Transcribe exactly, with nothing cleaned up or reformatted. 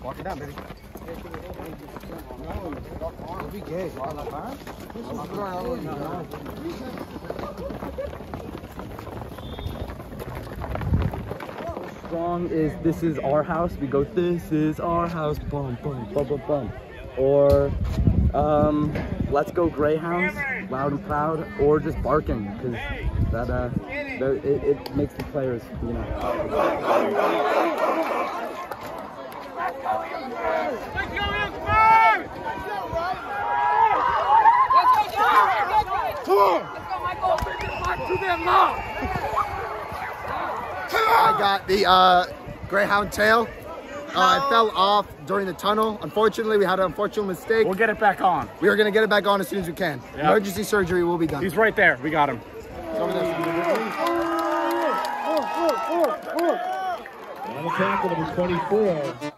Walk it down, baby. Don't be gay. Song is "This is our house." We go, "This is our house," bum bum bum bum bum. Or um, "Let's go Greyhounds," loud and proud, or just barking, because that uh, that, it, it makes the players, you know. I got the uh, Greyhound tail. Uh, it fell off during the tunnel. Unfortunately, we had an unfortunate mistake. We'll get it back on. We are going to get it back on as soon as we can. Yep. Emergency surgery will be done. He's right there. We got him. On the tackle, number twenty-four.